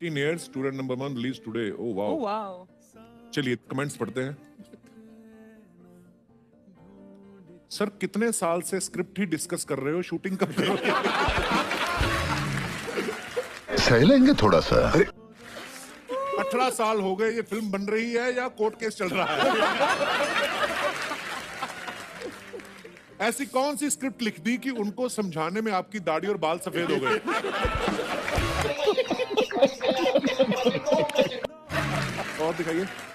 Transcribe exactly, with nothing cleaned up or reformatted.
eighteen years, student number one released today. Oh wow. Oh wow. चलिए comments पढ़ते हैं। Sir कितने साल से स्क्रिप्ट ही डिस्कस कर रहे हो, शूटिंग कब करोगे? सह लेंगे थोड़ा सा। अठारह साल हो गए, ये फिल्म बन रही है या कोर्ट केस चल रहा है? ऐसी कौन सी स्क्रिप्ट लिख दी कि उनको समझाने में आपकी दाढ़ी और बाल सफेद हो गए? और दिखाइए।